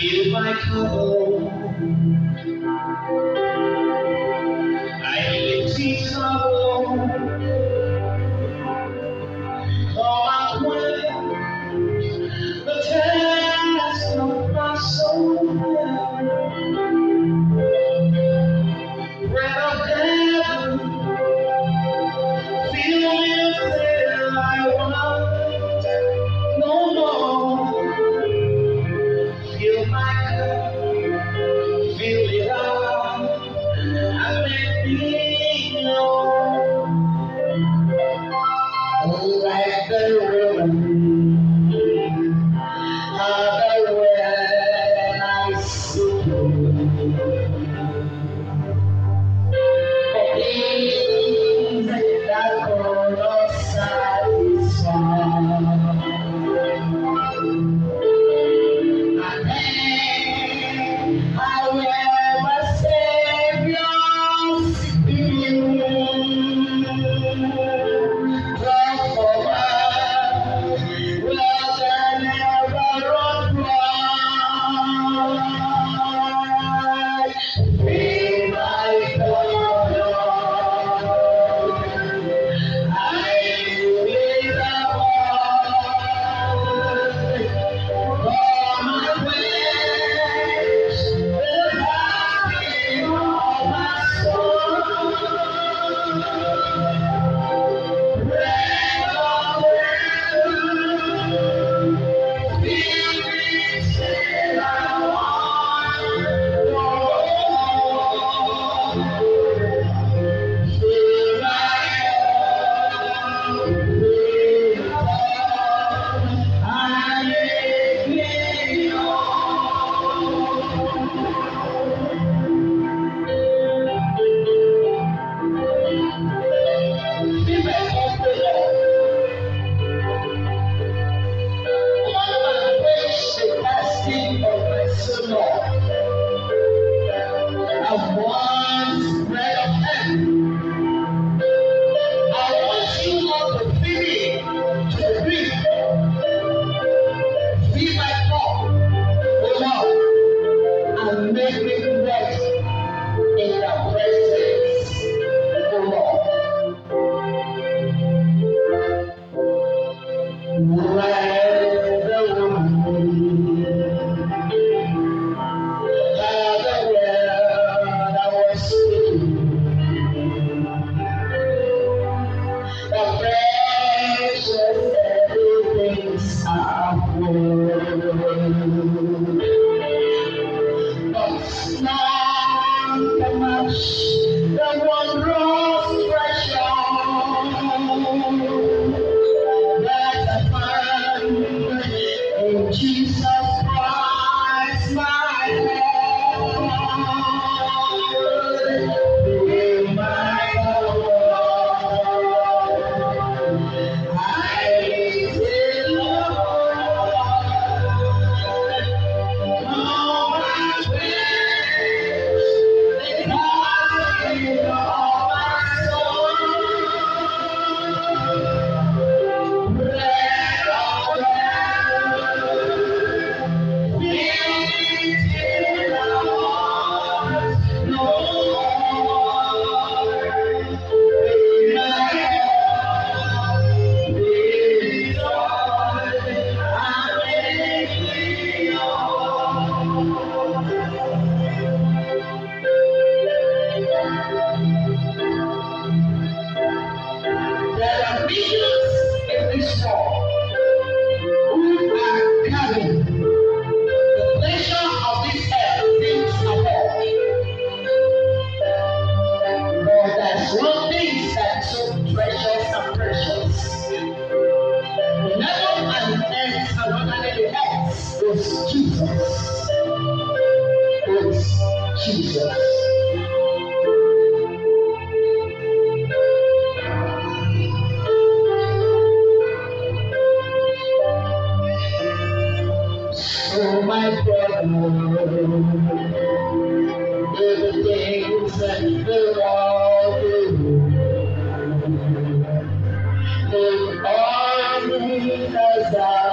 Fill my cup, I empty trouble. Come and quench the thirst of my soul. Bread of heaven, fill me till I want no more. Fill my cup, fill it up, and make me know. Like the river, when I see you. For things that could not satisfy. And then I will a Savior seeking you. Love for us, love that never run dry. Be my God, I live above. Come and quench the thirsting of my soul. Bread of heaven, fill me till I want no more. Fill my cup, fill it up, and make me whole. Fill my cup, Lord. Come and quench the thirsting of my soul, Lord. I want bread of heaven. I want you, Lord, to fill me to the brim. Fill my cup, O Lord, and make me wet in the presence, O Lord. When the woman had the word I was speaking, the precious everything's upward. But none can match the wondrous treasure that I find in Jesus Christ, my Lord. Be my God, I live Lord. Come and quench the thirsting of my soul. Bread of heaven, fill me till I want no more. Fill my cup, fill it up, and make me whole. There are millions in this world who are carrying the pleasure of this earth, things above. But there's one thing that's so precious and precious. Never and earth and under the earth is Jesus. Is Jesus. So my brother, the things that the world do, the army has